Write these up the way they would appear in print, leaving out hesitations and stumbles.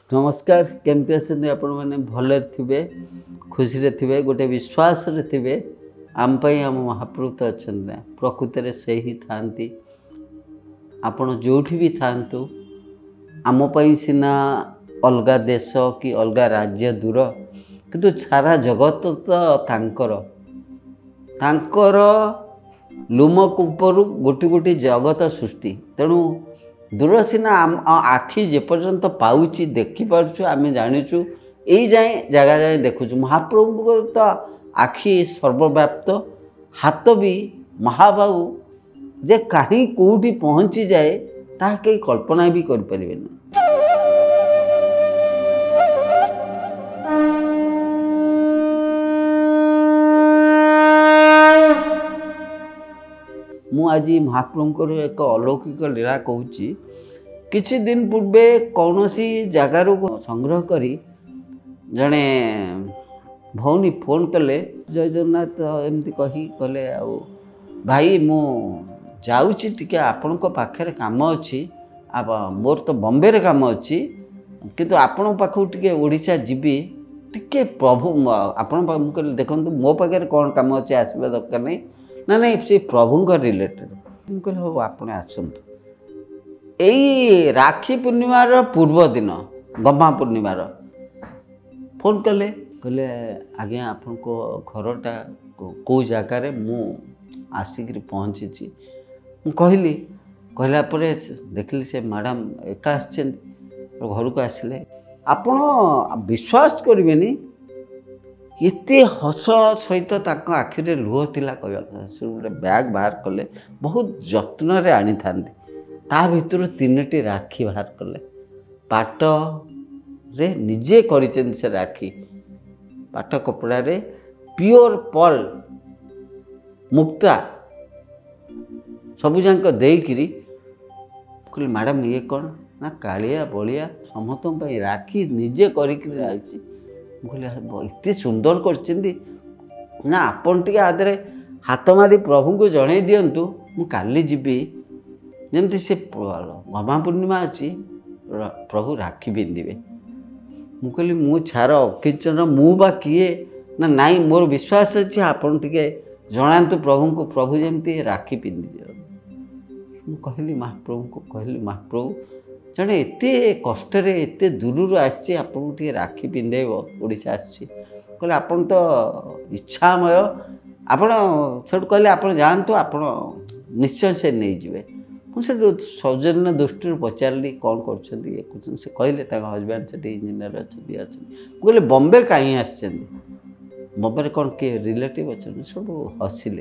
नमस्कार केमती आछंती आपण माने भले थिबे खुशी रे थिबे गोटे विश्वास रे थिबे आम पई आम महाप्रभु तो अछंती प्रकृति रे से ही थांती आपण जोठी भी थांतु आम पई सिना अलगा देश कि अलगा राज्य दूर किंतु सारा जगत तो तांकर लुमक उपरु गोटी गोटी जगत सृष्टि तेणु दूर सिना आखि जेपर्यंत पाउची देखि पारछु आमे जानिछु एई जाए जगह जाए देखुछु महाप्रभु तो आखि सर्वव्याप्त हाथ भी महाबाहु जे कहीं कोठी पहुंची जाए ता कई कल्पना भी कर परिबेन। मु आज महाप्रभुंकर एक अलौकिक लीला कहूँ किछि दिन पूर्वे कौनसी जगार संग्रह करी जड़े भौनी फोन कले जय जगन्नाथ एमती कही कले आउ भाई मु जाऊँगी टिके आपण पाखे काम अच्छी मोर तो बॉम्बे रे काम अच्छी किंतु आपण पाखु टिके ओडिशा जीवी टिके प्रभु आपण कहले देखंतु मो पाखे कौन काम अच्छे आसवा दरकार नहीं ना नहीं से प्रभु रिलेटेड मुझे हाँ आप आसतु यही राखी पूर्णिमार पूर्व दिन गम्मा पूर्णिमार फोन कले कहले आज्ञा आपण को घरटा कौ जगार मु आसिक पहुँची कहली कहला परे देखली से मैडम एका घर को आसिले आपण विश्वास करेनि एते हस सहित आखिरे लुह थिला कहवा से गोटे बैग बाहर कले बहुत जत्न रे आनी थांती ता भितर 3टी राखी बाहर कले पाट रे निजे करिसेन से राखी पाट कपड़ा रे प्योर पर्ल मुक्ता सबु जांक देइकिरी कहले मैडम ये कौन ना कालिया बलिया समस्त राखी निजे करिकिरी आइछि कहले एत सुंदर कर आपण टे आदरे हाथ मारी प्रभु को जन दिंतु मुझे जीवी जमती से गम्मा पूर्णिमा अच्छी प्रभु राखी पिंधे मुझे मु छार अकिंचन मुबा किए ना नाई मोर विश्वास अच्छे आपण टे जनातु प्रभु को प्रभु जमती राखी पिंधि दियो कहली महाप्रभु को कहली महाप्रभु जड़े एत कष्ट एत दूर आसी आपको टे राखी पिंधेब ओडिशा आसी कहले आपन तो इच्छामय आपण सब कहले आप जातु आप निश्चय से नहीं जाए मुझे सौजन्य दृष्टि पचारि कौन कर से कहले हजबैंड से इंजीनियर अच्छा कहले बॉम्बे कहीं आस बॉम्बे कौन किए रिलेटिव अच्छा सब हसिले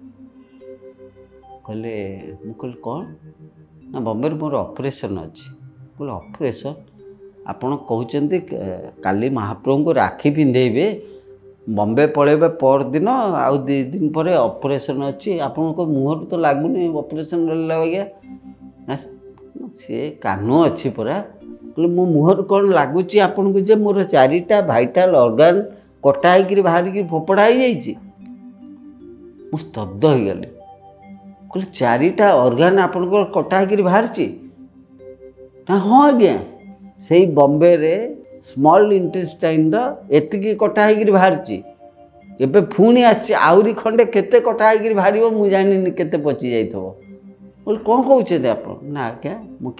कहले मुझे कौन ना बॉम्बे मोर ऑपरेशन अच्छी बोले ऑपरेशन आपण कहते काली महाप्रभु को राखी पिंधेबे बॉम्बे पलैबे पर दिन आउ 2 दिन पर ऑपरेशन अच्छी आपण को मुहर तो लगुनि ऑपरेशन लगे सी कान अच्छी परा बोले मो मुहर कौन लगुच आपन को जे मोर 4टा भाइटाल ऑर्गन कटा होकर बाहर फोपड़ा हो जाइए मु स्तब्ध हो गली कहले 4टा ऑर्गन आपन को कटा होकर बाहर ना हाँ आज्ञा से बॉम्बे रे स्मॉल इंटेस्टाइन एतिकी कटा होकर बाहर एबे पुणी आहरी खंडे केते कटा होकर बाहर मुझे जानी केते पची जाइए बोले कौन कहते आप ना आज्ञा मु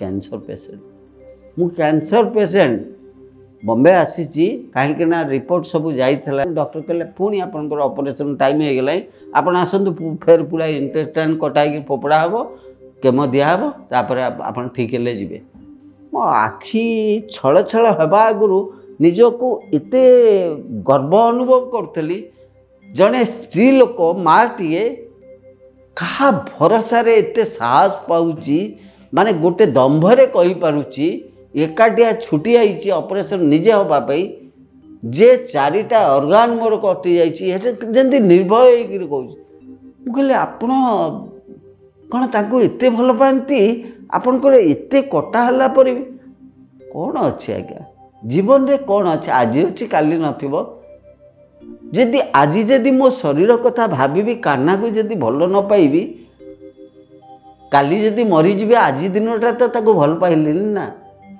कैंसर पेसेंट बॉम्बे आसी कहीं रिपोर्ट सब जाइए डॉक्टर कहले पुणी आपंकर ऑपरेशन टाइम हो गला आप आसतु फेर पूरा इंटेस्टाइन कटा होकर फोपड़ा हम केमो दिहब तापर आप ठीक है जी मो आखि छल छल हवा आगु निजको एते गर्व अनुभव करी जड़े स्त्री लोक माँ टीए क्या भरोसा एते साहस पाऊँची माने गोटे दंभरे कही पारुची एकाटिया छुटी आई ऑपरेशन निजे हाँपाई जे 4टा ऑर्गन मोर कटि जाती निर्भय हो कहले आपण कौन ताको एते भल पाती आपनकर एते कटा हला पर कौन अच्छे आज्ञा जीवन रे कौन अच्छे आज अच्छी काली नथिबो जदि आज जदि मो शरीर कथा भाभी काना को जदि भल न पाइबी काली जदि मरीजी आज दिनटा तो भल पाइलिनी ना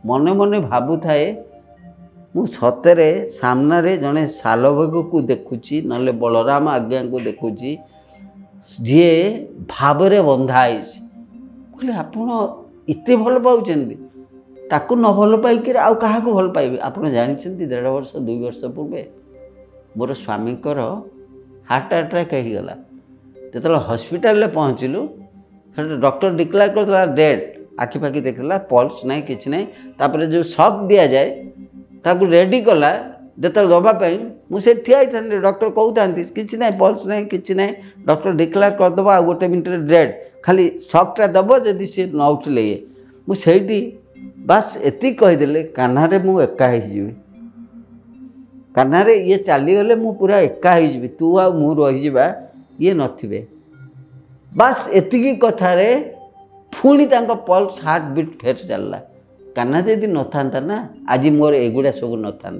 मने मने भावुए मु सतरे सामने जड़े सालभोग को देखुची नले बलराम आज्ञा को देखुची जी भाव बंधाई कहले आपण इते भल पाउचंदी ताकू न भल पाई आउ क्या भल पाइबे। आपण जानते 1.5 वर्ष 2 वर्ष पूर्वे मोर स्वामी हार्ट अटैक हो गला। जो हॉस्पिटल पहुँचलु डॉक्टर डिक्लेयर कर डेड आखिपाखि देखला पल्स नहीं किछ नहीं तापर जो शॉक दिया जाए ताकू रेडी कला जो दवापाई मुझे ठिया ही डॉक्टर कहते कि ना पल्स नहीं किछ नहीं डॉक्टर डिक्लेयर करदेव आ 1 मिनट डेड खाली शॉकटा दब जदि सी न उठिले मुझे बास एति कहीदेले कान्हारे मु एका हो कान्हारे ये चलीगले मु पूरा एका हो तू आ मु रहीजा ये नथिबे बास एतिकी कथारे पुणी तांको पल्स हार्ट बीट फेर चलला। कान्हा यदि न था ना आज मोर एगुड़ा सब न था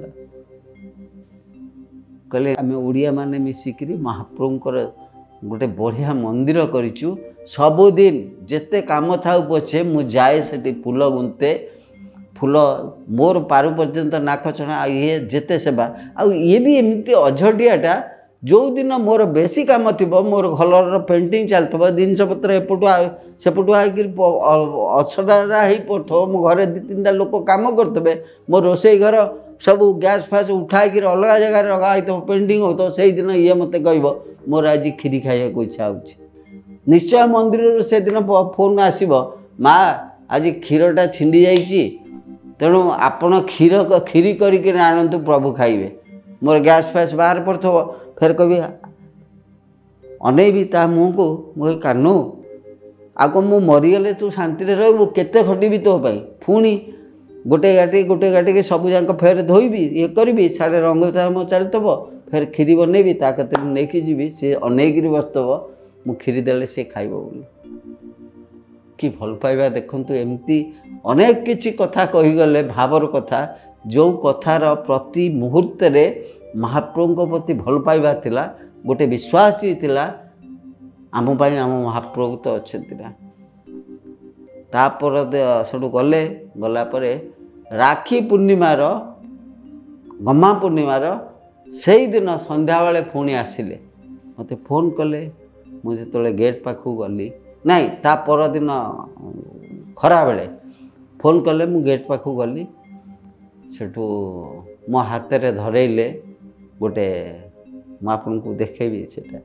कहले आम ओडिया माने मिसिकी महाप्रभुंकर गोटे बढ़िया मंदिर करिचु सबुदिन जेते काम था पछे मु जाए से फूल गुंते फूल मोर पारु पर्यंत नाक छणा ये जेते सेवा आ ये भी एमती अझटियाटा जो दिन मोर बेसी काम थी मोर घर पेंटिंग चलता जिनपतर एपटू सेपटू अछड़ा पड़ो मो घर 2-3टा लोक कम करते मो रोसई घर सब गैस फैस उठाई अलग जगह लगा पेंटिंग हो से दिन ये मत कह मोर आज खीरी खाइबा को इच्छा हो निश्चय मंदिर से दिन फोन आसब माँ आज क्षीरटा छिंडी जाइए तेणु आपण खीरी करके आणतु प्रभु खाइबे मोर गैस फैस बाहर पड़ो फेर कवि अनेबी ता मुँह को मुझे कानू आग मु मरीगले तू शांति रू केते खटिबी तो पुणी गोटे गाटी के सब जाक फेर धोबी ये करी साढ़े रंग चलतब फेर खीरी बनैबी ता कते नहीं जी सी अनेक बसतब मु खीरी देले सी खाइब बोली कि भल पाइबा देखंतु एमती अनेक किछि कथा कहीगले भावर कथा जो कथार प्रति मुहूर्त महाप्रभु प्रति भल पाइबा थिला गोटे विश्वास ही थिला आम पाई आम महाप्रभु तो अच्छे तापर सब गला परे राखी पूर्णिमार गम्मा पूर्णिमार से दिन संध्या बेले पुणी आसिले मते फोन कले मुझे जो गेट पाखु गली नाई ता पर दिन खरा बेले फोन कले मु गेट पाखु गली सेठू मो हाथ रे धरेले गोटे मु आपको देखेबी सेटा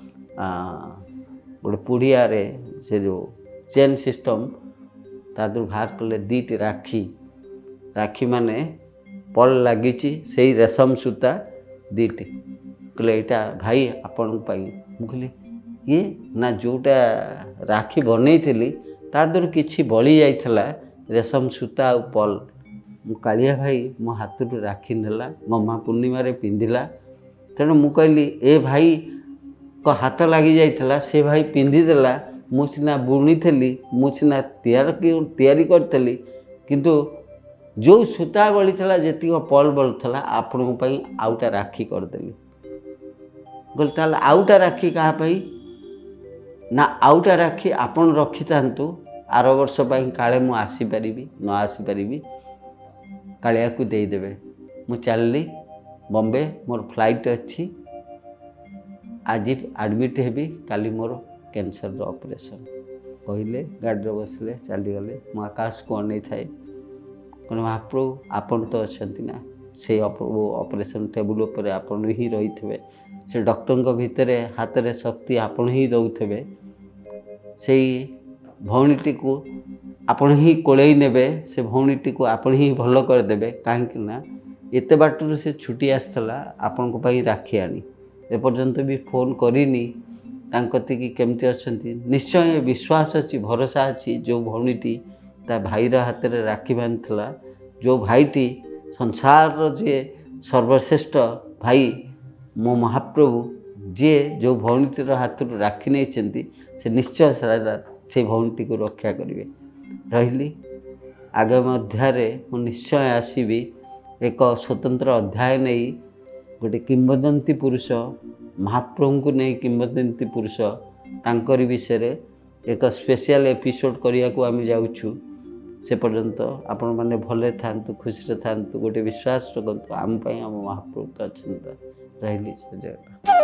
गोटे पुड़िया रे से जो चेन सिस्टम तादर बाहर कले 2टी राखी माने पल लगी से रेशम सूता 2टी कहले यहाँ भाई आपण कहली ये ना जोटा राखी बनई थी तादर किछि बली जाइथला रेशम सूता और पल कालिया भाई मो हाथ राखी नेला गम्मा पूर्णिमा पिंधिला तेणु मु कहली ए भाई को हाथ लगी जाइथला से भाई पिंधिदेला मु सिना बुणी थी मु सिना तैयारी करी किंतु जो सूता बली थला जेती पल बलुला आपण आउटा राखी करदेली गल ताल आउटा राखी क्या ना आउटा राखी आपण रखी थांतु आर वर्ष काले मु आसीपारि न आसीपारि कालिया को देदेवे मु चलली बॉम्बे मोर फ्लाइट अच्छी आज एडमिट हेबी काली मोर कैंसर ऑपरेशन कहले गाड़ी बसले चलीगले मु आकाश को अनै थाए कहले महाप्रभु आपण तो अच्छा ना से ऑपरेशन टेबुल उपर आपण ही रही थे से डॉक्टर भितर हाथ रे शक्ति आपण ही दौथे से भौणीटी को आपण ही कोड़े नेबे से भौणीटी को आपण ही भल करदे कहीं ना एत बाटर से छुट्टी आसला आपण को राखी आनी एपर्यंत भी फोन करनी तांकति केमती अच्छा निश्चय विश्वास अच्छी भरोसा अच्छी जो भौणीटी ता भाईर हाथ में राखी बांधला जो भाईटी संसार जे सर्वश्रेष्ठ भाई मो महाप्रभु जे जो भौणीटीर हाथ राखी नहीं से निश्चय से भौणीटी को रक्षा करेंगे रही आगामी अध्याय मु निश्चय आसबि एक स्वतंत्र अध्याय नहीं गोटे किंवदंती पुरुष महाप्रभु को नहीं किंवदंती पुरुष तांकरी विषय एक स्पेशल एपिसोड करने को आम जाऊँ से पर्यंत आपण मैंने भले था खुशी था गोटे विश्वास रखु आम आम महाप्रभु तो अच्छा रही जय जगन्नाथ।